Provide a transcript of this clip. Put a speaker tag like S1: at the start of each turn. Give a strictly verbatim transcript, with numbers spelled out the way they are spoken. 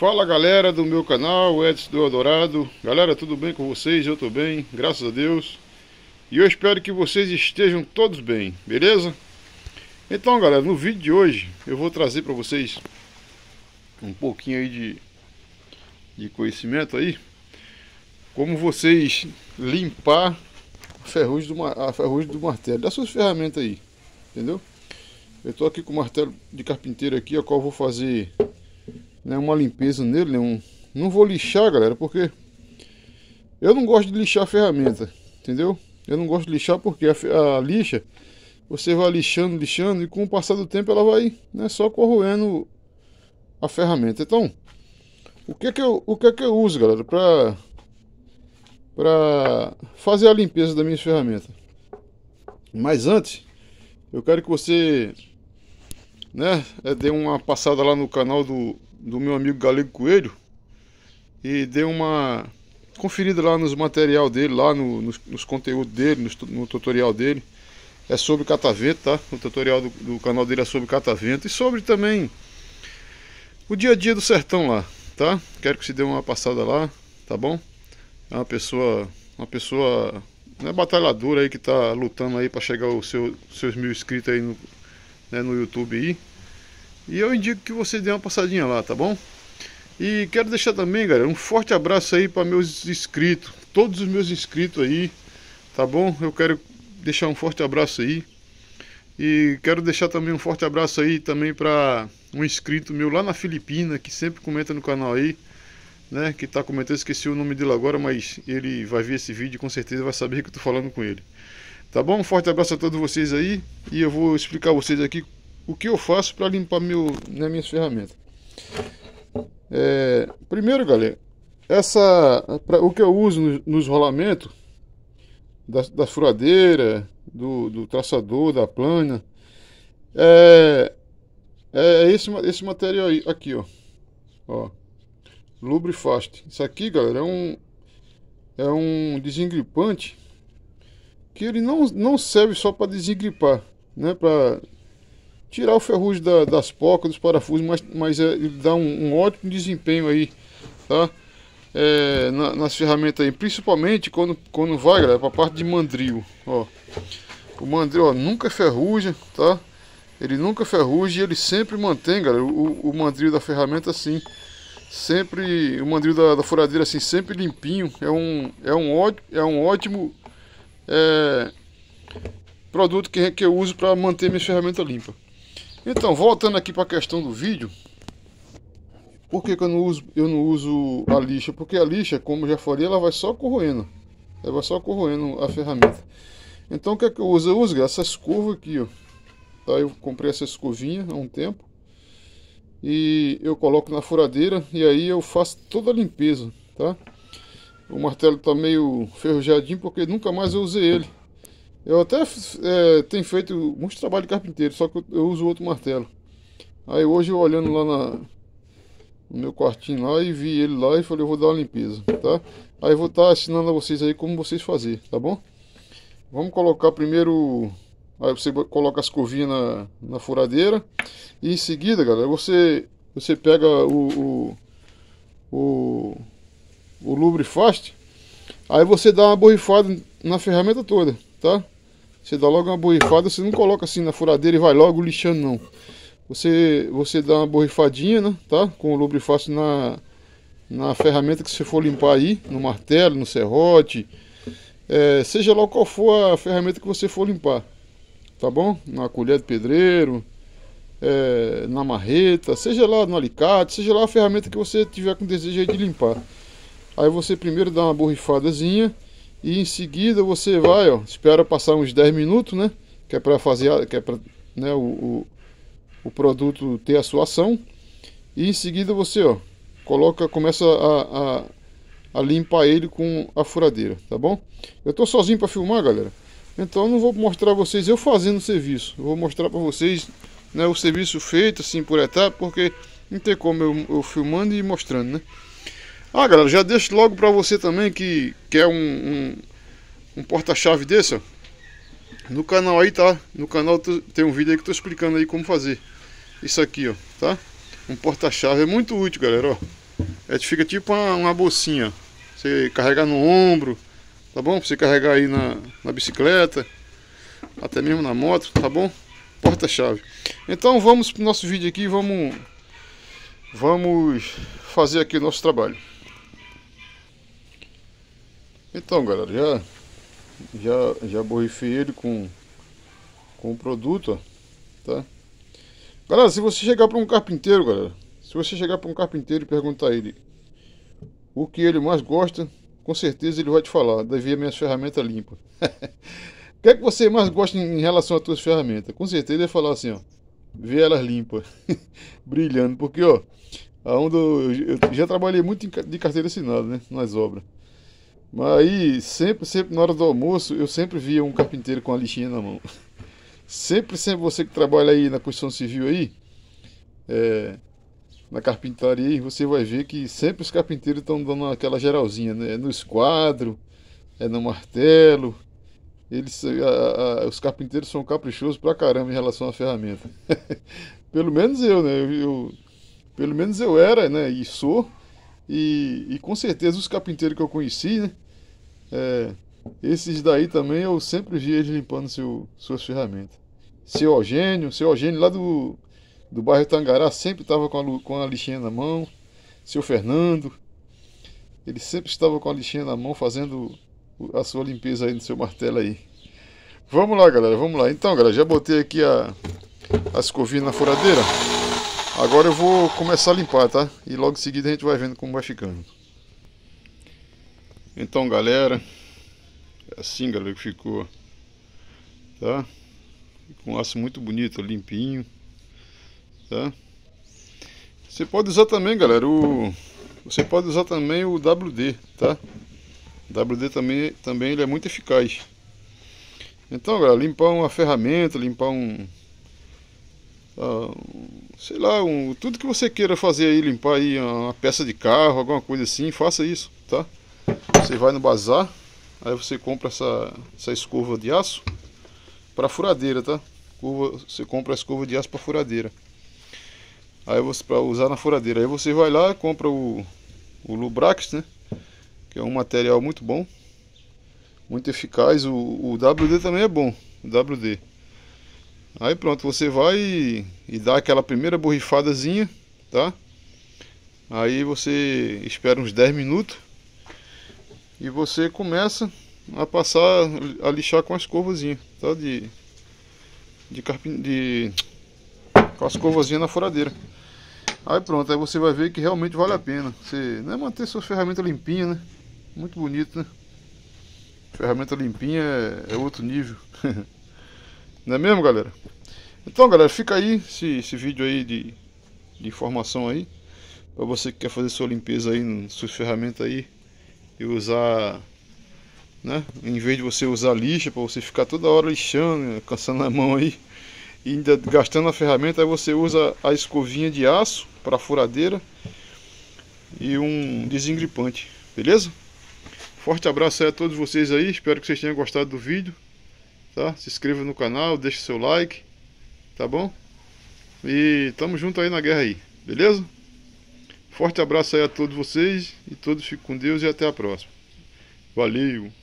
S1: Fala galera do meu canal, Edson do Eldorado. Galera, tudo bem com vocês? Eu tô bem, graças a Deus. E eu espero que vocês estejam todos bem, beleza? Então galera, no vídeo de hoje eu vou trazer para vocês um pouquinho aí de, de conhecimento aí, como vocês limpar a ferrugem do, a ferrugem do martelo, das suas ferramentas aí, entendeu? Eu tô aqui com o martelo de carpinteiro aqui, a qual eu vou fazer, né, uma limpeza nele, né, um, não vou lixar, galera, porque eu não gosto de lixar a ferramenta, entendeu? Eu não gosto de lixar porque a, a lixa, você vai lixando, lixando, e com o passar do tempo ela vai, né, só corroendo a ferramenta. Então, o que é que eu, o que é que eu uso, galera, para para fazer a limpeza das minhas ferramentas? Mas antes, eu quero que você, né, dê uma passada lá no canal do, do meu amigo Galego Coelho e dê uma conferida lá nos material dele, lá no, nos, nos conteúdos dele, no, no tutorial dele. É sobre catavento, tá? O tutorial do, do canal dele é sobre catavento e sobre também o dia a dia do sertão lá, tá? Quero que você dê uma passada lá, tá bom? É uma pessoa, uma pessoa, né, batalhadora aí, que tá lutando aí para chegar aos seu, seus mil inscritos aí no, né, no YouTube aí. E eu indico que você dê uma passadinha lá, tá bom? E quero deixar também, galera, um forte abraço aí para meus inscritos, todos os meus inscritos aí, tá bom? Eu quero deixar um forte abraço aí. E quero deixar também um forte abraço aí também para um inscrito meu lá na Filipina, que sempre comenta no canal aí, né? Que tá comentando, esqueci o nome dele agora, mas ele vai ver esse vídeo e com certeza vai saber que eu tô falando com ele. Tá bom? Um forte abraço a todos vocês aí. E eu vou explicar a vocês aqui o que eu faço para limpar meu, né, minhas ferramentas. É, primeiro, galera, essa, pra, o que eu uso nos, nos rolamentos da, da furadeira, do, do traçador, da plana, é, é esse, esse material aí, aqui, ó, ó, Lubrifast. Isso aqui, galera, é um, é um desengripante que ele não, não serve só para desengripar, né, para tirar o ferrugem da, das pocas, dos parafusos, mas, mas é, ele dá um, um ótimo desempenho aí, tá? É, na, nas ferramentas aí, principalmente quando, quando vai, galera, para a parte de mandril, ó. O mandril, ó, nunca ferruja, tá? Ele nunca ferruja e ele sempre mantém, galera, o, o mandril da ferramenta assim, sempre, o mandril da, da furadeira assim, sempre limpinho. É um, é um, ótimo, é um ótimo é, produto que, que eu uso para manter minha ferramenta limpa. Então, voltando aqui para a questão do vídeo, por que, que eu, não uso, eu não uso a lixa? Porque a lixa, como eu já falei, ela vai só corroendo, ela vai só corroendo a ferramenta. Então, o que é que eu uso? Eu uso essa escova aqui, ó. Tá, eu comprei essa escovinha há um tempo e eu coloco na furadeira e aí eu faço toda a limpeza, tá? O martelo tá meio ferrujadinho porque nunca mais eu usei ele. Eu até é, tenho feito muitos trabalhos de carpinteiro, só que eu, eu uso outro martelo. Aí hoje eu olhando lá na, no meu quartinho lá e vi ele lá e falei, eu vou dar uma limpeza, tá? Aí eu vou estar tá ensinando a vocês aí como vocês fazer, tá bom? Vamos colocar primeiro, aí você coloca as escovinha na, na furadeira e em seguida, galera, você, você pega o, o, o, o Lubrifast, aí você dá uma borrifada na ferramenta toda, tá? Você dá logo uma borrifada, você não coloca assim na furadeira e vai logo lixando, não. Você, você dá uma borrifadinha, né, tá? Com o Lubrifast na, na ferramenta que você for limpar aí, no martelo, no serrote, é, seja lá qual for a ferramenta que você for limpar, tá bom? Na colher de pedreiro, é, na marreta, seja lá no alicate, seja lá a ferramenta que você tiver com desejo de limpar. Aí você primeiro dá uma borrifadazinha. E em seguida você vai, ó, espera passar uns dez minutos, né? Que é para fazer, que é para, né, o, o, o produto ter a sua ação. E em seguida você, ó, coloca, começa a, a, a limpar ele com a furadeira, tá bom? Eu tô sozinho para filmar, galera. Então eu não vou mostrar vocês eu fazendo o serviço. Eu vou mostrar para vocês, né, o serviço feito assim por etapa, porque não tem como eu, eu filmando e mostrando, né? Ah, galera, já deixo logo pra você também que quer um, um, um porta-chave desse, ó. No canal aí, tá? No canal tem um vídeo aí que eu tô explicando aí como fazer isso aqui, ó, tá? Um porta-chave, é muito útil, galera, ó. É, fica tipo uma, uma bolsinha. Você carregar no ombro, tá bom? Pra você carregar aí na, na bicicleta, até mesmo na moto, tá bom? Porta-chave. Então vamos pro nosso vídeo aqui, vamos, vamos fazer aqui o nosso trabalho. Então, galera, já já já borrifei ele com com o produto, ó, tá? Galera, se você chegar para um carpinteiro, galera, se você chegar para um carpinteiro e perguntar a ele o que ele mais gosta, com certeza ele vai te falar: Davi, minhas ferramentas limpas. O que é que você mais gosta em relação às suas ferramentas? Com certeza ele vai falar assim, ó: ver elas limpas, brilhando, porque ó, aonde eu, eu já trabalhei muito de carteira assinada, né, nas obras. Mas aí, sempre, sempre na hora do almoço, eu sempre via um carpinteiro com a lixinha na mão. Sempre, sempre você que trabalha aí na construção civil aí, é, na carpintaria aí, você vai ver que sempre os carpinteiros estão dando aquela geralzinha, né? É no esquadro, é no martelo. Eles, a, a, os carpinteiros são caprichosos pra caramba em relação à ferramenta. Pelo menos eu, né? Eu, eu, pelo menos eu era, né? E sou. E, e com certeza os carpinteiros que eu conheci, né? É, esses daí também eu sempre vi eles limpando seu, suas ferramentas. Seu Eugênio, seu Eugênio lá do, do bairro Tangará sempre estava com a, com a lixinha na mão. Seu Fernando, ele sempre estava com a lixinha na mão fazendo a sua limpeza aí no seu martelo aí. Vamos lá, galera, vamos lá. Então, galera, já botei aqui a, a escovinha na furadeira. Agora eu vou começar a limpar, tá? E logo em seguida a gente vai vendo como vai ficando. Então, galera, é assim, galera, que ficou, tá? Com um aço muito bonito, limpinho, tá? Você pode usar também, galera, o você pode usar também o W D, tá? O W D também, também ele é muito eficaz. Então, galera, limpar uma ferramenta, limpar um, uh, sei lá, um, tudo que você queira fazer aí, limpar aí uma peça de carro, alguma coisa assim, faça isso, tá? Você vai no bazar, aí você compra essa, essa escova de aço para furadeira, tá? Você compra a escova de aço para furadeira. Aí você, para usar na furadeira, aí você vai lá, compra o, o Lubrax, né? Que é um material muito bom, muito eficaz. O, o W D também é bom, o W D. Aí pronto, você vai e, e dá aquela primeira borrifadazinha, tá? Aí você espera uns dez minutos e você começa a passar, a lixar com a escovazinha, tá? De, de carpin... de com a escovazinha na furadeira. Aí pronto, aí você vai ver que realmente vale a pena. Você, né, manter sua ferramenta limpinha, né? Muito bonito, né? Ferramenta limpinha é, é outro nível. Não é mesmo, galera? Então, galera, fica aí esse, esse vídeo aí de, de informação aí, para você que quer fazer sua limpeza aí nas suas ferramentas aí e usar, né? Em vez de você usar lixa, para você ficar toda hora lixando, cansando a mão aí e ainda gastando a ferramenta, aí você usa a escovinha de aço para furadeira e um desengripante, beleza? Forte abraço aí a todos vocês aí, espero que vocês tenham gostado do vídeo, tá? Se inscreva no canal, deixe seu like, tá bom? E tamo junto aí na guerra aí, beleza? Forte abraço aí a todos vocês e todos fiquem com Deus e até a próxima. Valeu!